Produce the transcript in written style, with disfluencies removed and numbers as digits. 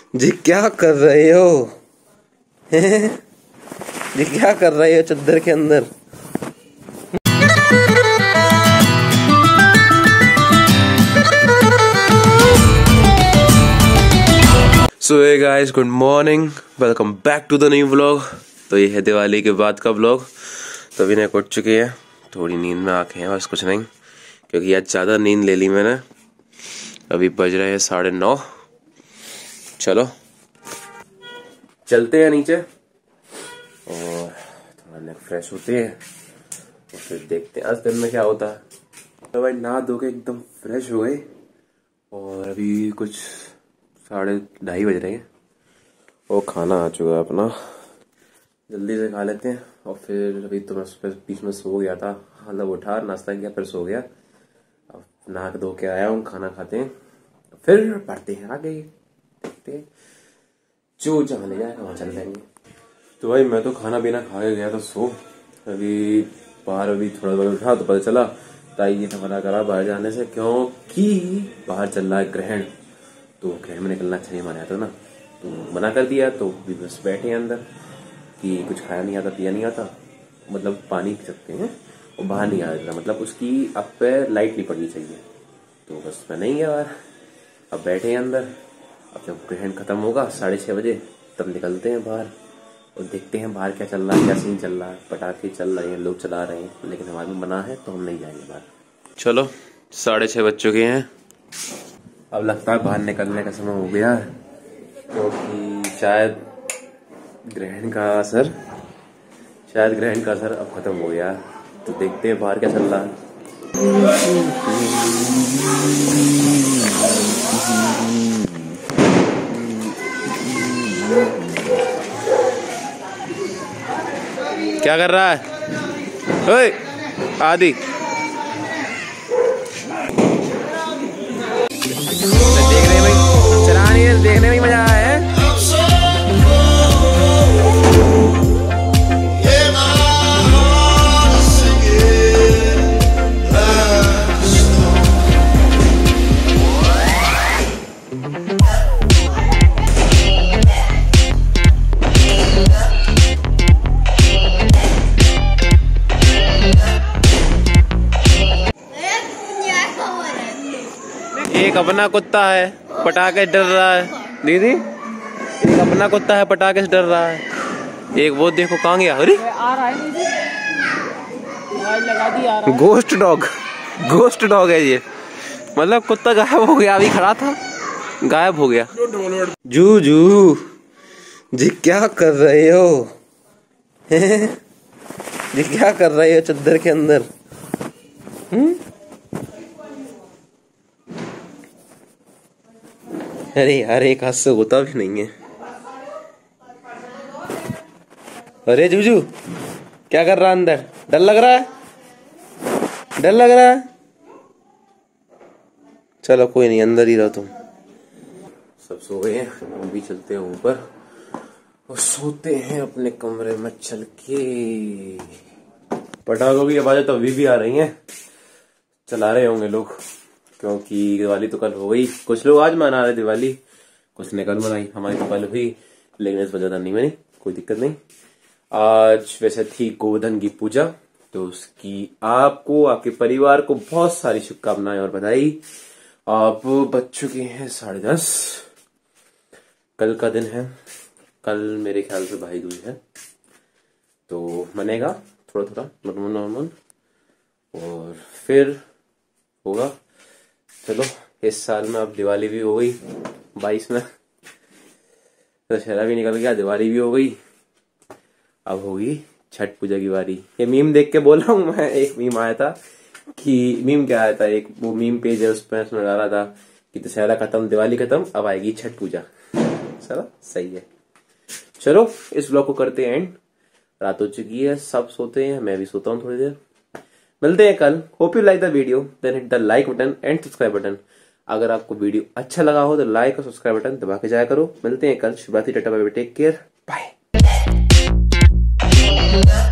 जी क्या कर रहे हो? जी क्या कर रहे हो चद्दर के अंदर? So hey guys, good morning, welcome back to the new vlog. तो ये है दिवाली के बाद का व्लॉग। तो अभी नहीं उठ चुकी है, थोड़ी नींद में आंखें हैं, बस कुछ नहीं, क्योंकि आज ज़्यादा नींद ले ली मैंने। अभी बज रहे हैं 9:30। चलो चलते हैं नीचे और थोड़ा नेक फ्रेश होते हैं और फिर देखते हैं आज दिन में क्या होता है। तो भाई नहा धो के एकदम फ्रेश हो गए और अभी कुछ 2:30 बज रहे हैं और खाना आ चुका है अपना। जल्दी से खा लेते हैं और फिर अभी तो मैं बीच में सो गया था, मतलब उठा नाश्ता किया फिर सो गया। अब नहा धो के आया हूँ, खाना खाते हैं फिर पढ़ते हैं आगे, देखते हैं जो जहाँ ले जाएगा वहाँ चल जाएंगे। तो भाई मैं तो खाना पीना खा के गया था सो। अभी बाहर अभी थोड़ा बहुत उठा तो पता चला ताई जी ने मना करा बाहर जाने से, क्योंकि बाहर चल रहा है ग्रहण। तो ग्रहण में निकलना अच्छा नहीं माना था ना, तो मना कर दिया। तो भी बस बैठे हैं अंदर कि कुछ खाया नहीं आता पिया नहीं आता, मतलब पानी पी सकते हैं और बाहर नहीं आ रहा, मतलब उसकी अब पे लाइट नहीं पड़नी चाहिए। तो बस मैं नहीं गया बाहर, अब बैठे हैं अंदर। अब जब ग्रहण खत्म होगा 6:30 बजे तब निकलते हैं बाहर और देखते हैं बाहर क्या चल रहा है, क्या सीन चल रहा है। पटाखे चल रहे हैं, लोग चला रहे हैं, लेकिन हमारे में मना है तो हम नहीं जाएंगे बाहर। चलो 6:30 बज चुके हैं, अब लगता है बाहर निकलने का समय हो गया, क्योंकि शायद ग्रहण का असर अब खत्म हो गया। तो देखते हैं बाहर क्या चल रहा है। क्या कर रहा है ओए आदि? देखने में चलानी है, देखने में मजा आया है। एक अपना कुत्ता है पटाखे से डर रहा है दीदी, एक अपना कुत्ता है पटाखे से डर रहा है, एक वो देखो कहाँ गया। अरे आ रहा है दीदी, लगा दी आ रहा है। गोस्ट डॉग है ये, मतलब कुत्ता गायब हो गया, अभी खड़ा था गायब हो गया। जू जी क्या कर रहे हो? जी क्या कर रहे हो चद्दर के अंदर? अरे यार एक हाथ से होता भी नहीं है। अरे जूजू क्या कर रहा है अंदर? डर लग रहा है? चलो कोई नहीं, अंदर ही रहो तुम। सब सो गए हैं, हम भी चलते हैं ऊपर और सोते हैं अपने कमरे में चल के। पटाखों की आवाजें तो अभी भी आ रही हैं, चला रहे होंगे लोग, क्योंकि दिवाली तो कल हो गई। कुछ लोग आज मना रहे दिवाली, कुछ ने कल मनाई, हमारी तो कल हुई, लेकिन इस वजह नहीं बनी, कोई दिक्कत नहीं। आज वैसे थी गोवर्धन की पूजा, तो उसकी आपको आपके परिवार को बहुत सारी शुभकामनाएं और बधाई। आप बज चुके हैं 10:30, कल का दिन है, कल मेरे ख्याल से भाई दूज है, तो मनेगा थोड़ा नॉर्मल और फिर होगा। चलो इस साल में अब दिवाली भी हो गई, 22 में दशहरा भी निकल गया, दिवाली भी हो गई, अब होगी छठ पूजा की बारी। ये मीम देख के बोल रहा हूँ मैं, एक मीम आया था कि मीम क्या आया था, एक वो मीम पेज है, उस पर उसमें डाला था कि दशहरा खत्म दिवाली खत्म, अब आएगी छठ पूजा। चलो सही है, चलो इस ब्लॉग को करते हैं एंड। रात हो चुकी है, सब सोते हैं, मैं भी सोता हूँ थोड़ी देर। मिलते हैं कल। Hope you like the video, then hit the like button and subscribe button. अगर आपको वीडियो अच्छा लगा हो तो लाइक और सब्सक्राइब बटन दबा के जाया करो। मिलते हैं कल। शुभ रात्रि, tata bye bye, take care, bye.